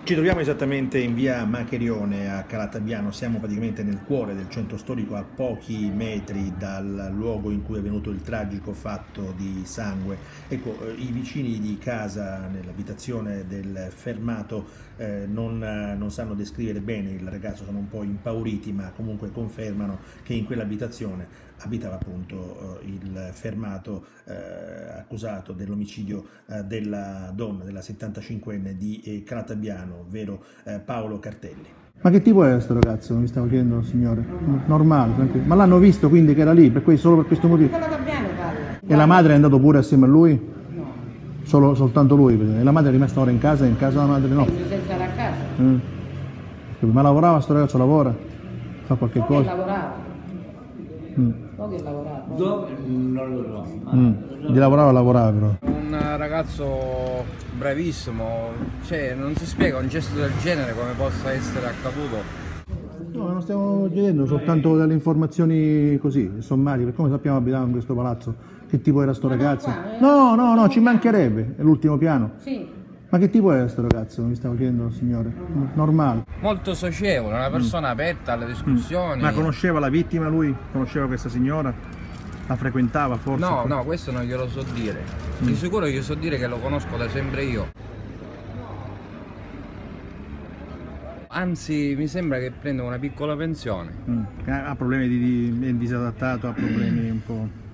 Ci troviamo esattamente in via Macherione a Calatabbiano, siamo praticamente nel cuore del centro storico, a pochi metri dal luogo in cui è avvenuto il tragico fatto di sangue. Ecco, i vicini di casa, nell'abitazione del fermato, non sanno descrivere bene il ragazzo, sono un po' impauriti, ma comunque confermano che in quell'abitazione abitava appunto il fermato accusato dell'omicidio della donna, della 75enne di Calatabbiano, ovvero Paolo Cartelli. Ma che tipo è questo ragazzo? Mi stavo chiedendo, signore. Normale, tranquillo. Ma l'hanno visto quindi che era lì, solo per questo motivo? Calatabbiano parla. E la madre è andata pure assieme a lui? No. Soltanto lui? E la madre è rimasta ora in casa la madre no? Senza la casa. Ma lavorava sto ragazzo, lavora? Fa qualche So cosa? che lavorava. So che lavorava. Dove? Non lo so. Di lavorava però. Un ragazzo bravissimo, cioè non si spiega un gesto del genere come possa essere accaduto. No, non stiamo chiedendo soltanto delle informazioni così, sommarie, per come sappiamo abitavamo in questo palazzo, che tipo era sto ragazzo? No, ci mancherebbe, è l'ultimo piano. Sì. Ma che tipo è sto ragazzo? Mi stavo chiedendo, signore. Normale. Molto socievole, una persona aperta alle discussioni. Ma conosceva la vittima lui? Conosceva questa signora? La frequentava forse? No, questo non glielo so dire. Di sicuro gli so dire che lo conosco da sempre io. Anzi, mi sembra che prenda una piccola pensione. Ha problemi è disadattato, ha problemi un po'...